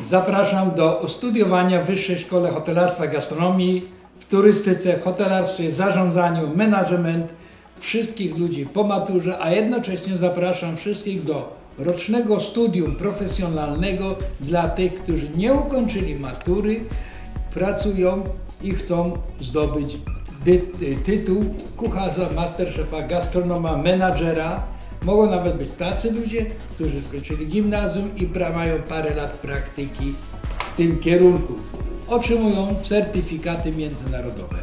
Zapraszam do studiowania w Wyższej Szkole Hotelarstwa i Gastronomii, w turystyce, hotelarstwie, zarządzaniu, menadżment, wszystkich ludzi po maturze, a jednocześnie zapraszam wszystkich do rocznego studium profesjonalnego dla tych, którzy nie ukończyli matury, pracują i chcą zdobyć tytuł kucharza, masterszefa, gastronoma, menadżera. Mogą nawet być tacy ludzie, którzy skończyli gimnazjum i mają parę lat praktyki w tym kierunku. Otrzymują certyfikaty międzynarodowe.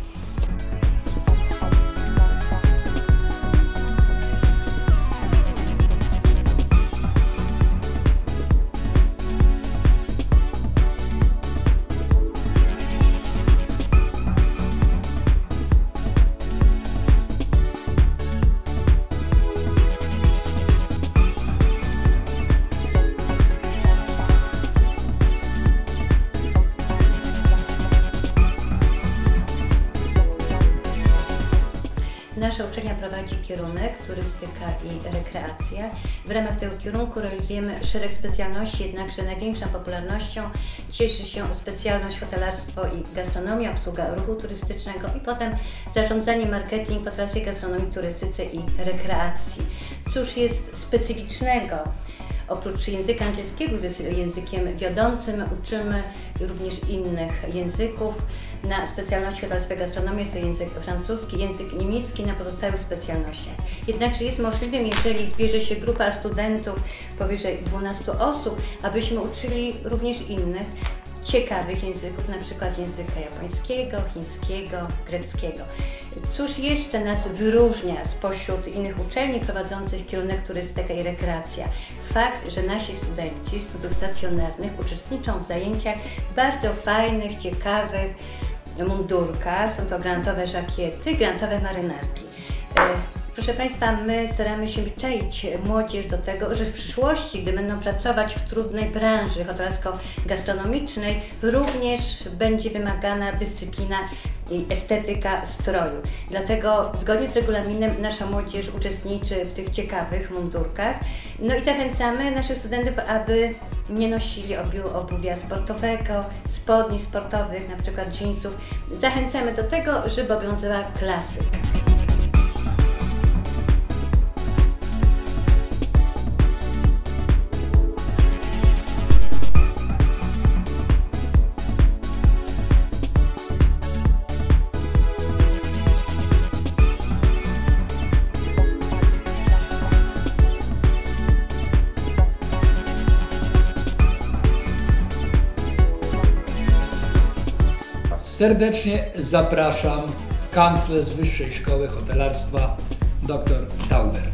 Nasza uczelnia prowadzi kierunek turystyka i rekreacja. W ramach tego kierunku realizujemy szereg specjalności, jednakże największą popularnością cieszy się specjalność hotelarstwo i gastronomia, obsługa ruchu turystycznego i potem zarządzanie, marketing w hotelarstwie, gastronomii, turystyce i rekreacji. Cóż jest specyficznego? Oprócz języka angielskiego, który jest językiem wiodącym, uczymy również innych języków. Na specjalności hotelarstwa i gastronomii jest to język francuski, język niemiecki na pozostałych specjalnościach. Jednakże jest możliwym, jeżeli zbierze się grupa studentów, powyżej 12 osób, abyśmy uczyli również innych ciekawych języków, na przykład języka japońskiego, chińskiego, greckiego. Cóż jeszcze nas wyróżnia spośród innych uczelni prowadzących kierunek turystyka i rekreacja? Fakt, że nasi studenci studiów stacjonarnych uczestniczą w zajęciach bardzo fajnych, ciekawych mundurkach. Są to granatowe żakiety, granatowe marynarki. Proszę Państwa, my staramy się czaić młodzież do tego, że w przyszłości, gdy będą pracować w trudnej branży hotelarsko-gastronomicznej, również będzie wymagana dyscyplina i estetyka stroju. Dlatego zgodnie z regulaminem nasza młodzież uczestniczy w tych ciekawych mundurkach. No i zachęcamy naszych studentów, aby nie nosili obuwia sportowego, spodni sportowych, na przykład jeansów. Zachęcamy do tego, żeby obowiązywała klasyka. Serdecznie zapraszam kanclerz Wyższej Szkoły Hotelarstwa dr Tauber.